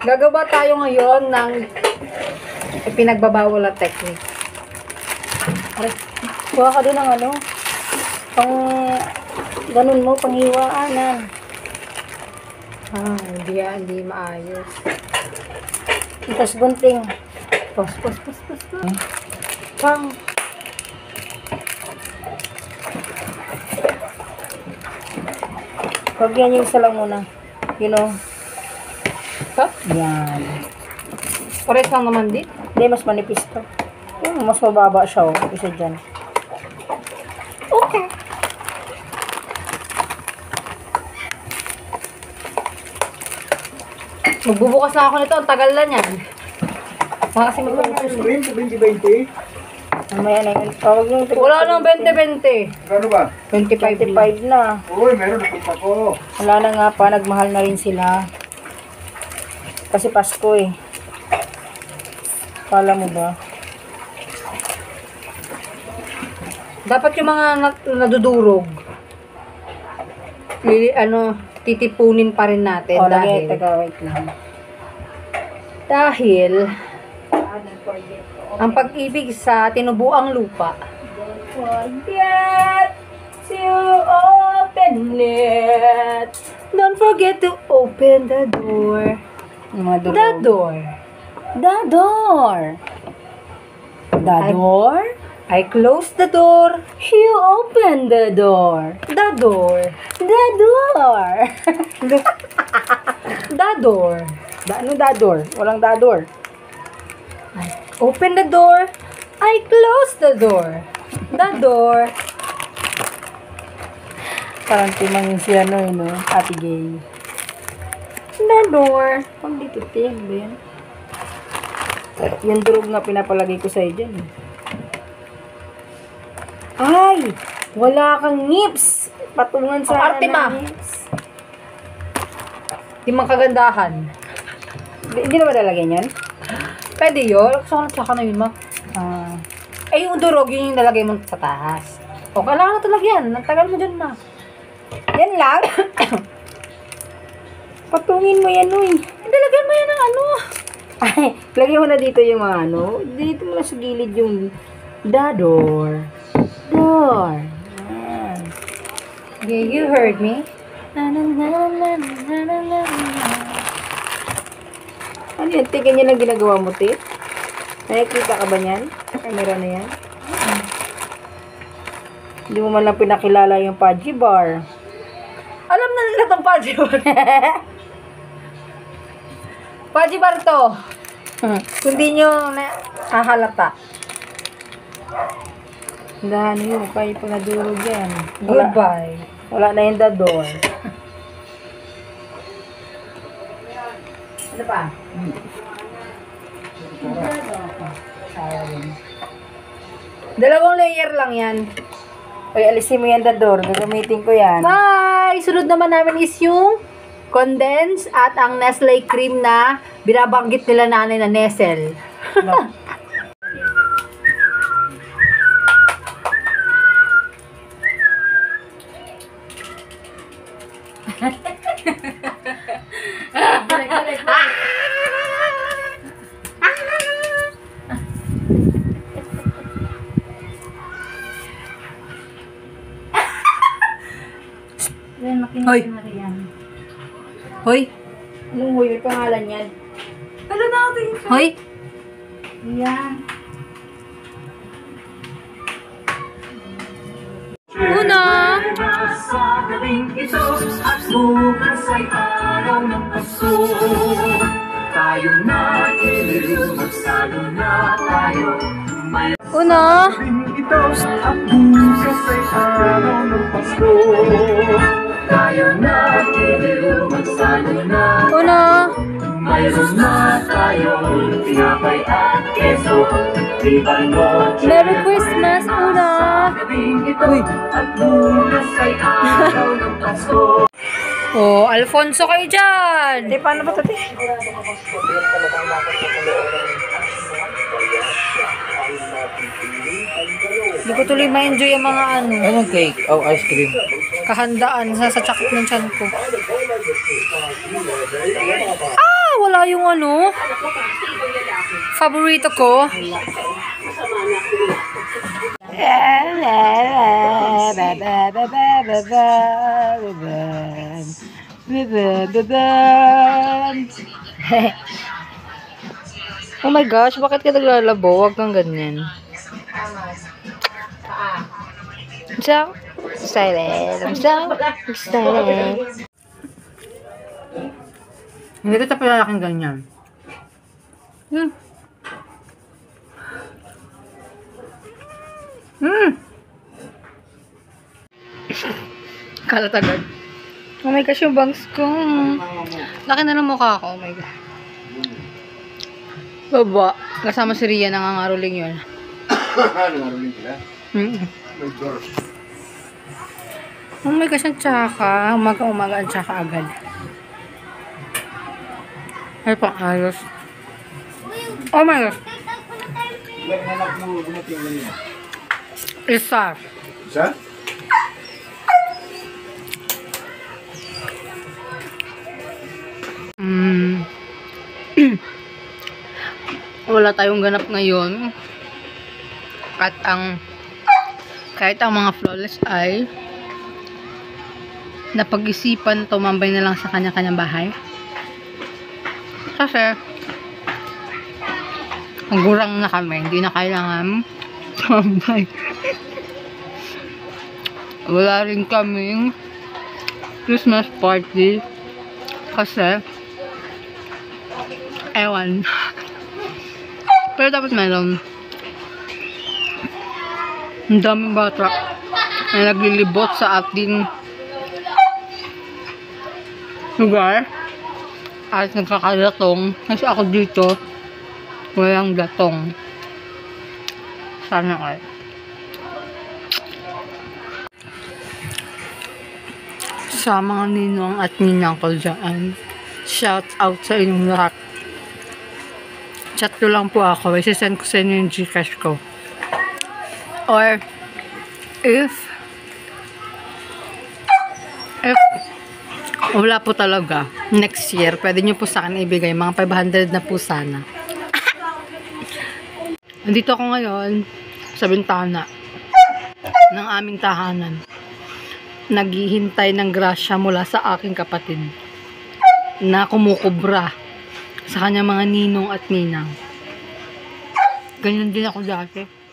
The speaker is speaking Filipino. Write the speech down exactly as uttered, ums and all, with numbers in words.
Gagawa tayo ngayon ng pinagbabawal na technique. Aray, buha ka din ng ano, pang ganun mo, panghiwaanan. Ah, hindi yan, hindi maayos. Tapos gunting. Pos, pos, pos, pos, pos. Pang. Huwag yan yung isa lang muna. You know. Ha? Yan. Pares lang naman din. Hindi, mas manipis to. Yung mas mababa siya, oh. Isa dyan. Okay. Magbubukas na ako nito. Ang tagal na niyan. Mga kasi magbubukas. twenty twenty? Mamaya na yun. Tawag yung wala nang twenty twenty. Ano ba? twenty-five na. Uy, meron na pa ko. Wala na nga pa. Nagmahal na rin sila. Kasi Pasko eh. Kala mo ba? Dapat yung mga nadudurog. Lili, ano, titipunin pa rin natin. O, dahil, taga, wait lang. Dahil, ang pag-ibig sa tinubuang lupa. Don't forget to open it. Don't forget to open the door. The door. The door. The door. I close the door. You open the door. The door. The door. The door. Da, ano the door? Walang the door. I open the door. I close the door. The door. Parang timang si ano yun, no? Ate Gay. The door. Pag dito, tiyan ba yan? Yung durog nga pinapalagay ko sa'yo dyan. Eh. Ay! Wala kang nips! Patungan sa arte ma! nips. Di mang kagandahan. Hindi na ba lalagyan yan? Pwede yun. Gusto ko na tsaka na yun, ma. Ah. Eh, yung durog, yun yung nalagay mo sa taas. O, kailangan na talaga yan. Nagtagal mo dyan, ma. Yan lang. Patungin mo yan, uy. Hindi, lagyan mo yan ng ano. Ay, lagyan mo na dito yung mga ano. Dito mo na sa gilid yung the door. Door. Yan. Okay, you heard me. Na, na, na, na, na, na, na, na. Ano yan? Tika niya lang ginagawa mo, Tip? Nakikita ka ba niyan? Camera na yan? Hmm. Hindi mo man lang pinakilala yung Pudgy Bar. Alam na nila itong Pudgy Bar. Pudgy Bar to. Hmm. Kundi nyo na hahalata. Dahan yun. Kaya pa nadurog yan. Goodbye. Wala na yung the door. Ano pa? Hmm. Dalawang layer lang yan. Ay, alisin mo yan the door. Gagamitin ko yan. Bye! Sunod naman namin is yung condense at ang Nestle cream na binabanggit nila nanay na Nestle. No. Balik, balik, balik. Hoy! Hoy! Anong hoy? May pangalan yan. Ano natin? Hoy! Yan. Una! Sa gabing ito at bukas ay araw ng Pasko. Tayo na iliw, magsalo na tayo. Una! Ito at bukas ay araw ng Pasko. Tayo na iliw, magsalo na. Una! Mayroon na tayong tinapay at keso. Merry Christmas, Una! Uy! At bukas ay araw ng Pasko. Oh, Alfonso kayo dyan! Di, paano ba ito? Hindi ko tuloy ma-enjoy ang mga ano. Anong cake? Oh, ice cream. Kahandaan sa sa chakot ng tiyan ko. Ay! wala yung ano. Favorito ko. Oh my gosh, bakit ka naglalabo? Huwag kang ganyan. So, excited. I'm so excited. Hindi kita palalaking ganyan. Hmm. Hmm. Kalat agad. Oh my gosh, yung bangs ko. Laki na ng mukha ko. Oh my god. Baba. Kasama si Rian, nangangaruling yun. Nangaruling sila? Hmm. May door. Oh my gosh, ang tsaka. Umaga-umaga ang tsaka agad. Ay, pang ayos. Oh my gosh. Ilang anak mo dumating kanina? Isa. Isa? Mm. Wala tayong ganap ngayon. At ang kahit ang mga flawless ay napag-isipan tumambay na lang sa kanya-kanyang bahay. Kasi ang gurang na kami, hindi na kailangan tumambay. Wala rin kaming Christmas party kasi ewan. Pero dapat meron. Ang daming bata na naglilibot sa ating lugar at nagkakadatong. Kasi ako dito walang datong. Sana ay sa mga ninong at ninang ko dyan, shout out sa inyong lahat. Chat ko lang po ako, isisend ko sa inyo yung Gcash ko. Or if if wala po talaga next year, pwede nyo po sa akin ibigay mga five hundred na po sana. Nandito ako ngayon sa bintana ng aming tahanan, naghihintay ng grasya mula sa aking kapatid na kumukubra sa kanyang mga ninong at ninang. Ganyan din ako dati.